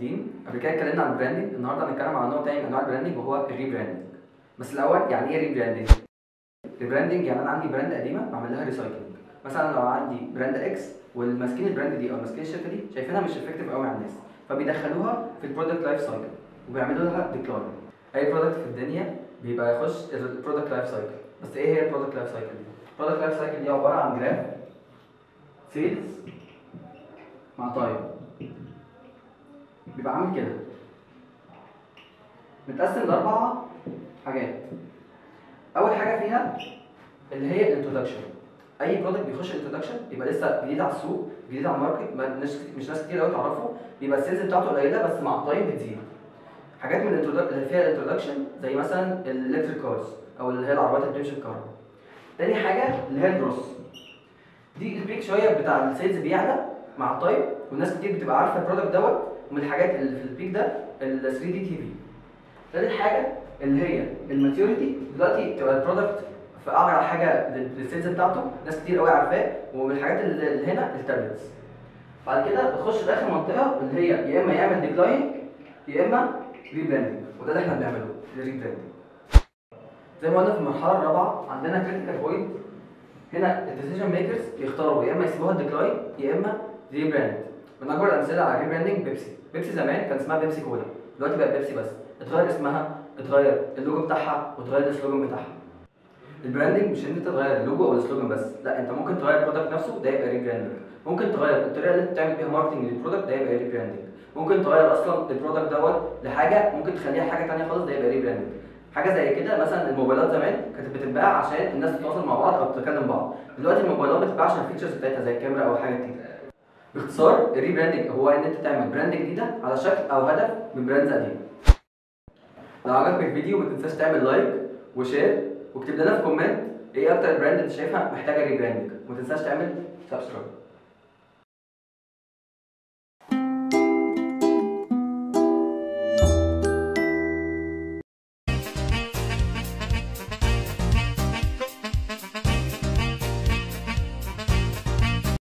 متجددين. قبل كده اتكلمنا عن البراندنج، النهارده هنتكلم عن نوع تاني من انواع البراندنج وهو الريبراندنج. بس الاول يعني ايه ريبراندنج؟ الريبراندنج يعني انا عندي براند قديمه بعمل لها ريسايكلينج. مثلا لو عندي براند اكس والماسكين البراند دي او ماسكين الشركه دي شايفينها مش افكتيف قوي مع الناس، فبيدخلوها في البرودكت لايف سايكل وبيعملوا لها ديكلاين. اي برودكت في الدنيا بيبقى يخش البرودكت لايف سايكل. بس ايه هي البرودكت لايف سايكل دي؟ البرودكت لايف سايكل دي عباره عن جراف سيلز مع تايم، بيبقى عامل كده متقسم لاربع حاجات. اول حاجه فيها اللي هي الانترودكشن. اي برودكت بيخش الانترودكشن يبقى لسه جديد على السوق، جديد على الماركت، مش ناس كتير قوي تعرفه، بيبقى السيلز بتاعته قليله بس مع التايم بتزيد. حاجات من اللي فيها الانترودكشن زي مثلا الالكتريك كارز او اللي هي العربيات اللي بتمشي بالكهرباء. تاني حاجه اللي هي الجروس، دي البيك شويه بتاع السيلز بيعلى مع التايم والناس كتير بتبقى عارفه البرودكت دوت. ومن الحاجات اللي في البيك ده ال 3 دي تي في. تالت حاجه اللي هي الماتيوريتي، دلوقتي تبقى البرودكت في اعلى حاجه للسيلز بتاعته، ناس كتير قوي عارفاه. ومن الحاجات اللي هنا التابلتس. بعد كده بتخش في اخر منطقه اللي هي يا اما يعمل ديكلاين يا اما ريبراندنج، وده اللي احنا بنعمله الريبراندنج. زي ما قلنا في المرحله الرابعه عندنا كريتيكال بوينت. هنا الديسيجن ميكرز بيختاروا يا اما يسيبوها ديكلاين يا اما ريبراند. من اكبر الامثله على الريبراندنج بيبسي. بيبسي زمان كان اسمها بيبسي كولا، دلوقتي بقت بيبسي بس. اتغير اسمها، اتغير اللوجو بتاعها، واتغير السلوجان بتاعها. البراندنج مش ان انت تغير اللوجو او السلوجان بس، لا انت ممكن تغير البرودكت نفسه، ده يبقى ريبراندنج. ممكن تغير الطريقه اللي انت بتعمل بيها ماركتنج للبرودكت، ده يبقى ريبراندنج. ممكن تغير اصلا البرودكت دوت لحاجه ممكن تخليها حاجه ثانيه خالص، ده يبقى ريبراندنج. حاجه زي كده مثلا الموبايلات زمان كانت بتتباع عشان الناس تتواصل مع بعض او تكلم بعض، دلوقتي الموبايلات بتتباع عشان الفيتشرز بتاعتها زي الكاميرا او حاجه كتير. باختصار الريبراندنج هو ان انت تعمل براند جديده على شكل او هدف من براندز قديمه. لو عجبك الفيديو ما تنساش تعمل لايك وشير واكتب لنا في كومنت ايه اكتر براند انت شايفها محتاجه ريبراندنج، وما تنساش تعمل سبسكرايب.